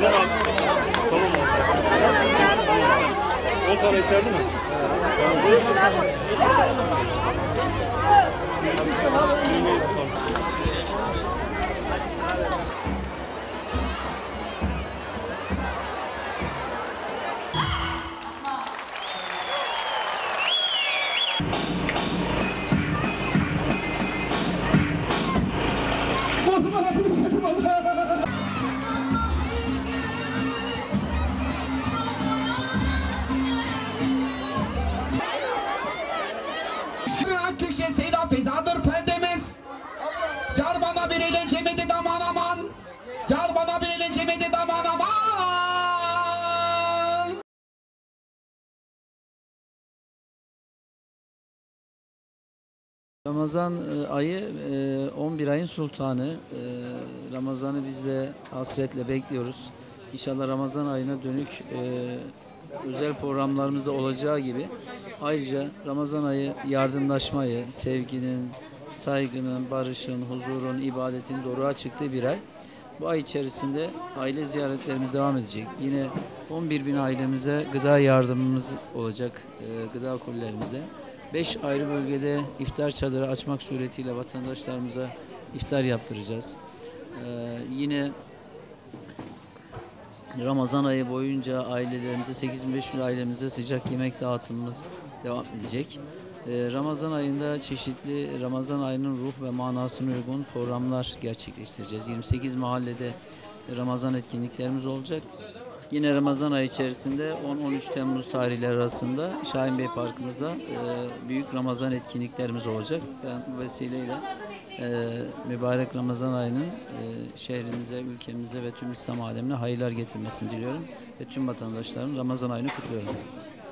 10 tane içerdi mi? Türkçe Seyda Feyzadır perdemiz. Yar bana bir eğlence dedi aman aman. Yar bana bir eğlence dedi aman aman. Ramazan ayı 11 ayın sultanı. Ramazan'ı biz de hasretle bekliyoruz. İnşallah Ramazan ayına dönük özel programlarımızda olacağı gibi ayrıca Ramazan ayı yardımlaşmayı, sevginin, saygının, barışın, huzurun, ibadetin doruğa çıktığı bir ay. Bu ay içerisinde aile ziyaretlerimiz devam edecek. Yine 11 bin ailemize gıda yardımımız olacak gıda kolilerimizde. 5 ayrı bölgede iftar çadırı açmak suretiyle vatandaşlarımıza iftar yaptıracağız. Yine Ramazan ayı boyunca ailelerimize, 8500 ailemize sıcak yemek dağıtımımız devam edecek. Ramazan ayında çeşitli Ramazan ayının ruh ve manasına uygun programlar gerçekleştireceğiz. 28 mahallede Ramazan etkinliklerimiz olacak. Yine Ramazan ayı içerisinde 10-13 Temmuz tarihleri arasında Şahin Bey Parkımızda büyük Ramazan etkinliklerimiz olacak. Ben bu vesileyle mübarek Ramazan ayının şehrimize, ülkemize ve tüm İslam alemine hayırlar getirmesini diliyorum. Ve tüm vatandaşların Ramazan ayını kutluyorum.